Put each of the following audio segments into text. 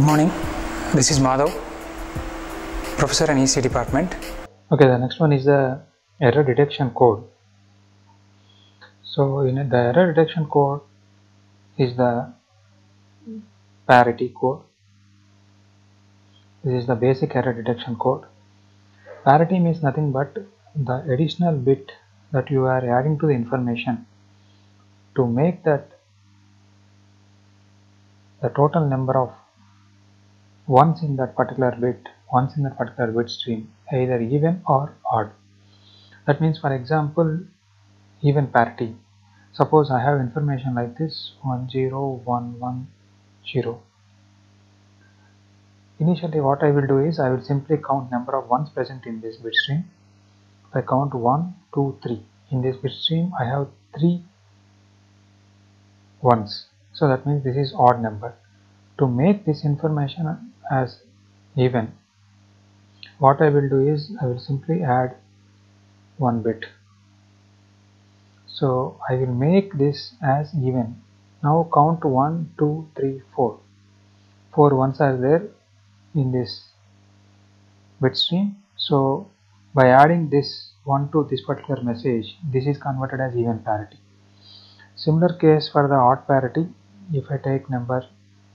Good morning, this is Madhav, Professor in EC Department. Okay, the next one is the error detection code. So the error detection code is the parity code. This is the basic error detection code. Parity means nothing but the additional bit that you are adding to the information to make that the total number of ones in that particular bit stream either even or odd. That means, for example, even parity. Suppose I have information like this 10110. Initially what I will do is I will simply count number of ones present in this bit stream. If I count 1, 2, 3 in this bit stream, I have 3 ones, so that means this is odd number. To make this information as even, what I will do is I will simply add 1 bit. So I will make this as even. Now count 1, 2, 3, 4. 4 ones are there in this bit stream. So by adding this 1 to this particular message, this is converted as even parity. Similar case for the odd parity. If I take number,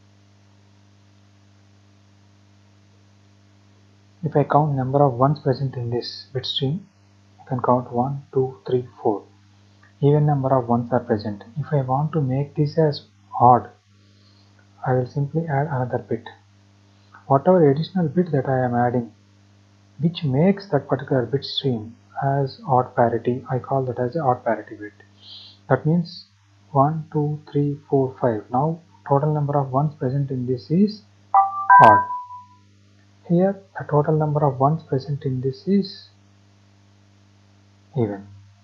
if I count number of ones present in this bit stream, I can count 1, 2, 3, 4. Even number of ones are present. If I want to make this as odd, I will simply add another bit. Whatever additional bit that I am adding, which makes that particular bit stream as odd parity, I call that as the odd parity bit. That means 1, 2, 3, 4, 5. Now total number of ones present in this is odd. Here the total number of ones present in this is even.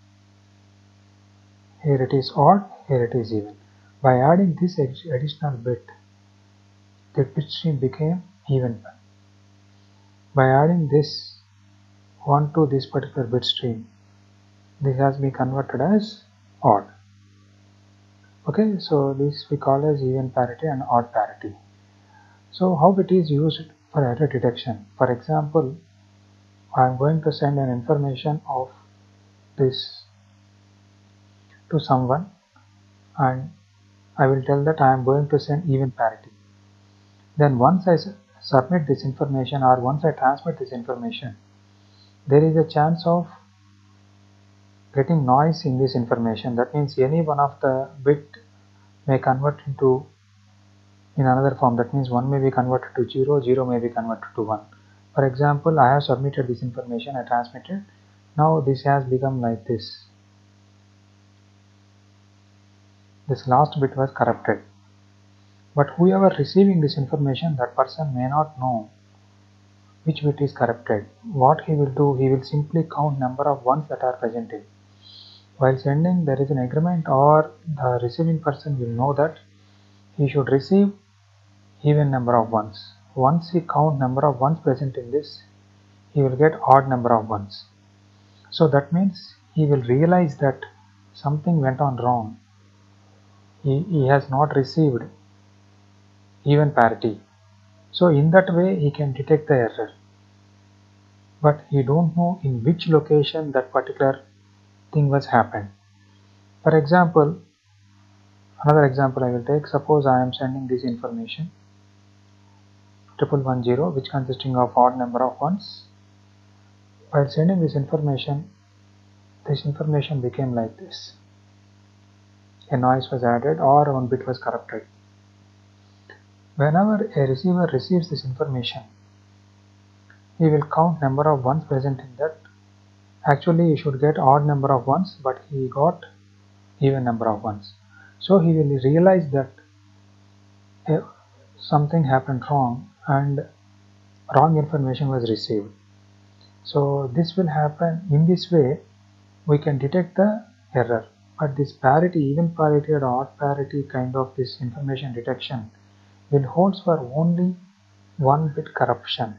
Here it is odd, here it is even. By adding this additional bit, the bit stream became even. By adding this 1 to this particular bit stream, this has been converted as odd. Okay, so this we call as even parity and odd parity. So how it is used for error detection? For example, I am going to send an information of this to someone and I will tell that I am going to send even parity. Then once I submit this information or once I transmit this information, there is a chance of getting noise in this information. That means any one of the bit may convert into in another form. That means 1 may be converted to 0, 0 may be converted to 1. For example, I have submitted this information, I transmitted. Now this has become like this. This last bit was corrupted. But whoever receiving this information, that person may not know which bit is corrupted. What he will do, he will simply count number of ones that are present in. While sending, there is an agreement or the receiving person will know that he should receive even number of ones. Once he count number of ones present in this, he will get odd number of ones. So that means he will realize that something went on wrong. He has not received even parity. So in that way he can detect the error. But he don't know in which location that particular thing was happened. For example, another example I will take. Suppose I am sending this information 1110, which consisting of odd number of ones. While sending this information became like this. A noise was added or 1 bit was corrupted. Whenever a receiver receives this information, he will count number of ones present in that. Actually he should get odd number of ones, but he got even number of ones. So he will realize that something happened wrong and wrong information was received. So this will happen. In this way we can detect the error. But this parity, even parity or odd parity kind of this information detection will holds for only 1 bit corruption.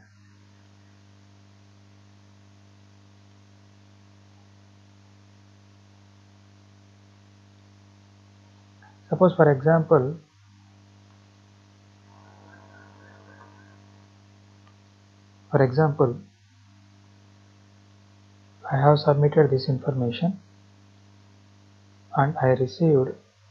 Suppose for example, For example, I have submitted this information and I received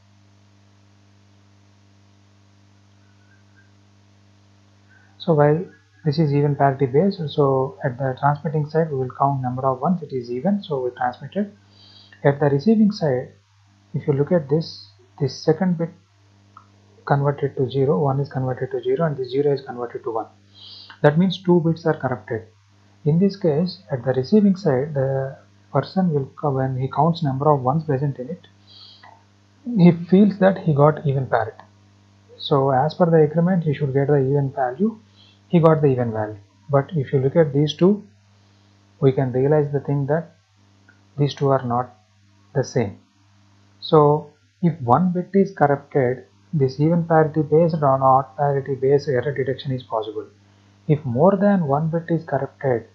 so while this is even parity based, so at the transmitting side we will count number of ones, it is even, so we transmitted. At the receiving side, if you look at this second bit converted to 0, 1 is converted to 0 and this 0 is converted to 1. That means 2 bits are corrupted. In this case, at the receiving side, the person will, when he counts number of ones present in it, he feels that he got even parity. So as per the agreement, he should get the even value. He got the even value. But if you look at these two, we can realize the thing that these two are not the same. So if one bit is corrupted, this even parity based or not parity based error detection is possible. If more than one bit is corrupted,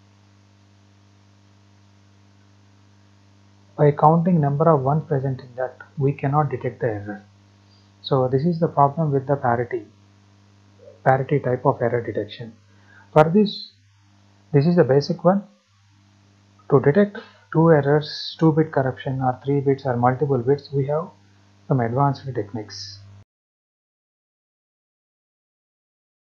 by counting number of ones present in that, we cannot detect the error. So this is the problem with the parity type of error detection. For this is the basic one. To detect two errors, 2-bit corruption or 3 bits or multiple bits, we have some advanced techniques.